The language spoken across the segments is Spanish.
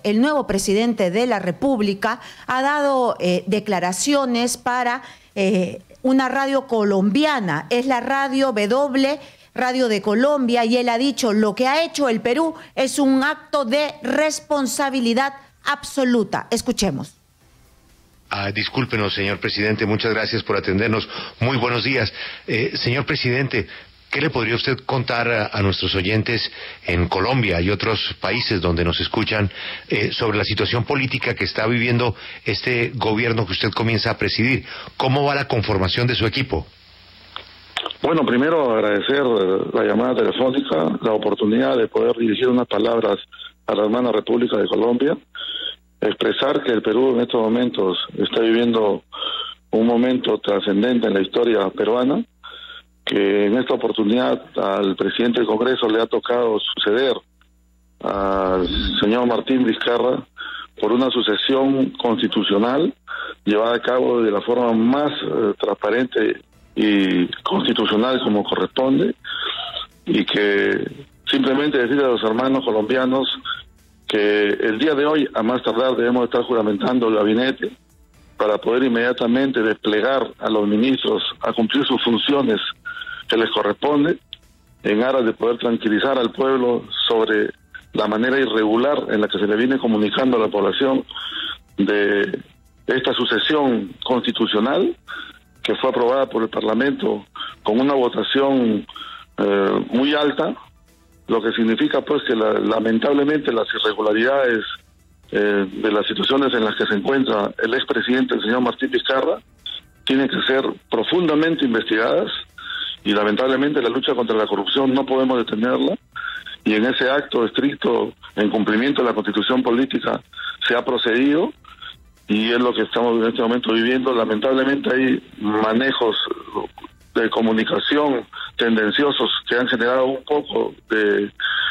el nuevo presidente de la República ha dado declaraciones para una radio colombiana, es la Radio W, Radio de Colombia, y él ha dicho: lo que ha hecho el Perú es un acto de responsabilidad absoluta. Escuchemos. Discúlpenos, señor presidente, muchas gracias por atendernos. Muy buenos días. Señor presidente, ¿qué le podría usted contar a nuestros oyentes en Colombia y otros países donde nos escuchan sobre la situación política que está viviendo este gobierno que usted comienza a presidir? ¿Cómo va la conformación de su equipo? Bueno, primero agradecer la llamada telefónica, la oportunidad de poder dirigir unas palabras a la hermana República de Colombia, expresar que el Perú en estos momentos está viviendo un momento trascendente en la historia peruana, que en esta oportunidad al presidente del Congreso le ha tocado suceder al señor Martín Vizcarra por una sucesión constitucional llevada a cabo de la forma más transparente y constitucional como corresponde, y que simplemente decirle a los hermanos colombianos que el día de hoy, a más tardar, debemos estar juramentando el gabinete para poder inmediatamente desplegar a los ministros a cumplir sus funciones que les corresponde, en aras de poder tranquilizar al pueblo sobre la manera irregular en la que se le viene comunicando a la población de esta sucesión constitucional que fue aprobada por el Parlamento con una votación muy alta, lo que significa pues que lamentablemente las irregularidades de las situaciones en las que se encuentra el expresidente, el señor Martín Vizcarra, tienen que ser profundamente investigadas, y lamentablemente la lucha contra la corrupción no podemos detenerla, y en ese acto estricto en cumplimiento de la Constitución política se ha procedido, y es lo que estamos en este momento viviendo. Lamentablemente hay manejos de comunicación tendenciosos que han generado un poco de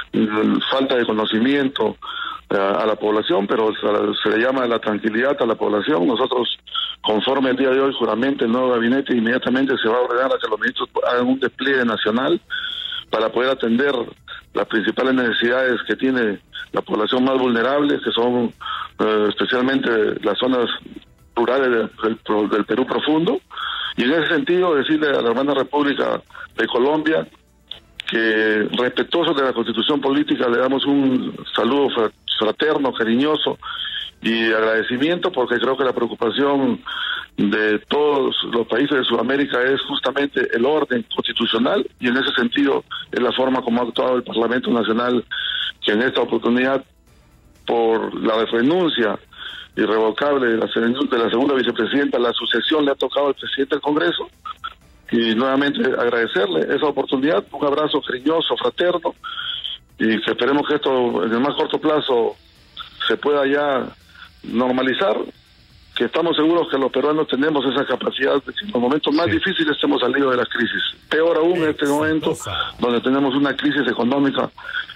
falta de conocimiento a la población, pero se le llama la tranquilidad a la población. Nosotros, conforme el día de hoy juramente el nuevo gabinete, inmediatamente se va a ordenar a que los ministros hagan un despliegue nacional para poder atender las principales necesidades que tiene la población más vulnerable, que son especialmente las zonas rurales del Perú profundo. Y en ese sentido decirle a la hermana República de Colombia que, respetuosos de la Constitución política, le damos un saludo fraterno, cariñoso y agradecimiento, porque creo que la preocupación de todos los países de Sudamérica es justamente el orden constitucional, y en ese sentido es la forma como ha actuado el Parlamento Nacional, que en esta oportunidad, por la renuncia irrevocable de la segunda vicepresidenta, la sucesión le ha tocado al presidente del Congreso, y nuevamente agradecerle esa oportunidad, un abrazo cariñoso, fraterno, y que esperemos que esto en el más corto plazo se pueda ya normalizar, que estamos seguros que los peruanos tenemos esa capacidad de que en los momentos más difíciles hemos salido de las crisis. Peor aún en este momento, donde tenemos una crisis económica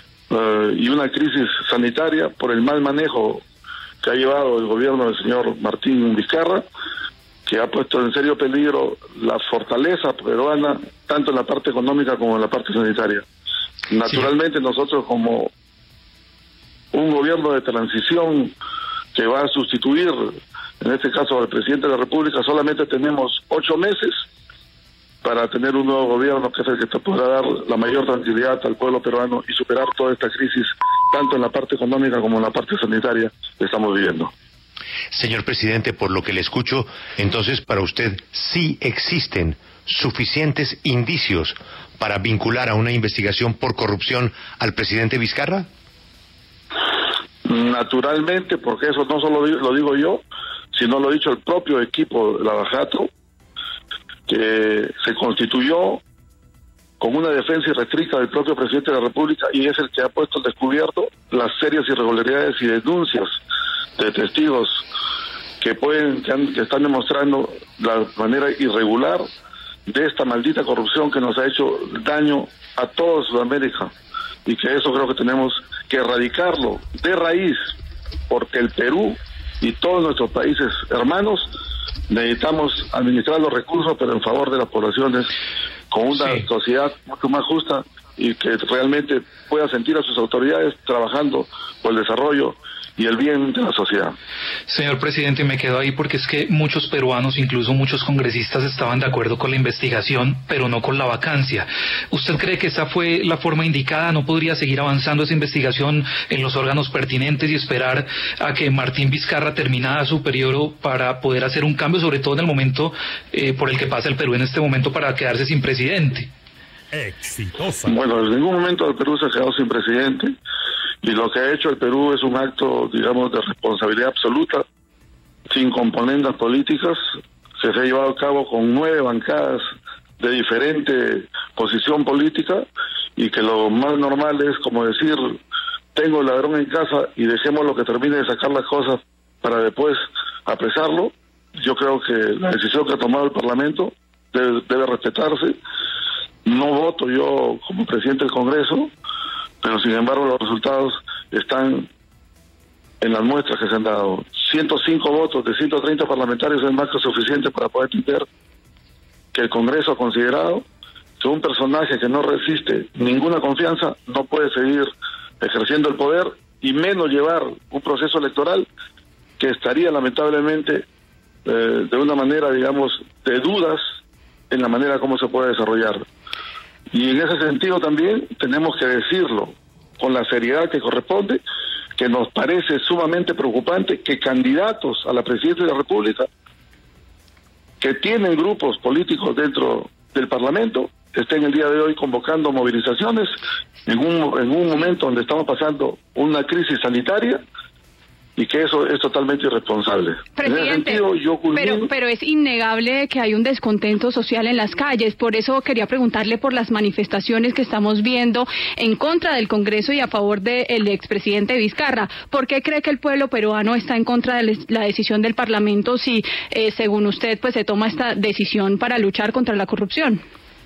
y una crisis sanitaria por el mal manejo que ha llevado el gobierno del señor Martín Vizcarra, que ha puesto en serio peligro la fortaleza peruana, tanto en la parte económica como en la parte sanitaria. Naturalmente nosotros, como un gobierno de transición que va a sustituir, en este caso al presidente de la República, solamente tenemos 8 meses para tener un nuevo gobierno que es el que te podrá dar la mayor tranquilidad al pueblo peruano y superar toda esta crisis, tanto en la parte económica como en la parte sanitaria que estamos viviendo. Señor presidente, por lo que le escucho, entonces para usted sí existen suficientes indicios para vincular a una investigación por corrupción al presidente Vizcarra. Naturalmente, porque eso no solo lo digo yo, sino lo ha dicho el propio equipo de Lavajato, que se constituyó con una defensa irrestricta del propio presidente de la República, y es el que ha puesto al descubierto las serias irregularidades y denuncias de testigos que están demostrando la manera irregular de esta maldita corrupción que nos ha hecho daño a toda Sudamérica, y que eso creo que tenemos que erradicarlo de raíz, porque el Perú y todos nuestros países hermanos necesitamos administrar los recursos, pero en favor de las poblaciones, con una sociedad mucho más justa y que realmente pueda sentir a sus autoridades trabajando por el desarrollo y el bien de la sociedad. Señor presidente, me quedo ahí porque es que muchos peruanos, incluso muchos congresistas, estaban de acuerdo con la investigación, pero no con la vacancia. ¿Usted cree que esa fue la forma indicada? ¿No podría seguir avanzando esa investigación en los órganos pertinentes y esperar a que Martín Vizcarra terminara su periodo para poder hacer un cambio, sobre todo en el momento por el que pasa el Perú en este momento, para quedarse sin presidente? Exitosa. Bueno, en ningún momento el Perú se ha quedado sin presidente, y lo que ha hecho el Perú es un acto, digamos, de responsabilidad absoluta, sin componendas políticas, que se ha llevado a cabo con 9 bancadas de diferente posición política, y que lo más normal es como decir, tengo el ladrón en casa y dejemos lo que termine de sacar las cosas para después apresarlo. Yo creo que la decisión que ha tomado el Parlamento debe respetarse. No voto yo como presidente del Congreso, pero sin embargo los resultados están en las muestras que se han dado. 105 votos de 130 parlamentarios es más que suficiente para poder entender que el Congreso ha considerado que un personaje que no resiste ninguna confianza no puede seguir ejerciendo el poder, y menos llevar un proceso electoral que estaría lamentablemente de una manera, digamos, de dudas en la manera como se puede desarrollar. Y en ese sentido también tenemos que decirlo con la seriedad que corresponde, que nos parece sumamente preocupante que candidatos a la presidencia de la República, que tienen grupos políticos dentro del Parlamento, estén el día de hoy convocando movilizaciones en un momento donde estamos pasando una crisis sanitaria, y que eso es totalmente irresponsable. Presidente, en ese sentido, yo culmino... pero es innegable que hay un descontento social en las calles. Por eso quería preguntarle por las manifestaciones que estamos viendo en contra del Congreso y a favor del expresidente Vizcarra. ¿Por qué cree que el pueblo peruano está en contra de la decisión del Parlamento si, según usted, pues se toma esta decisión para luchar contra la corrupción?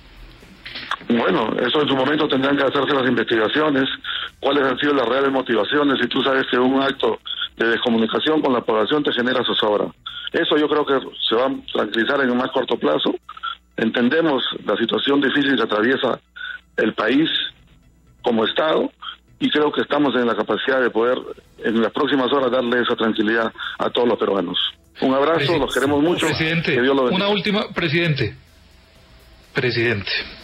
Bueno, eso en su momento tendrán que hacerse las investigaciones, cuáles han sido las reales motivaciones, y tú sabes que un acto de descomunicación con la población te genera zozobra. Eso yo creo que se va a tranquilizar en el más corto plazo. Entendemos la situación difícil que atraviesa el país como Estado, y creo que estamos en la capacidad de poder en las próximas horas darle esa tranquilidad a todos los peruanos. Un abrazo, los queremos mucho. Presidente, que Dios lo bendiga. Una última, presidente.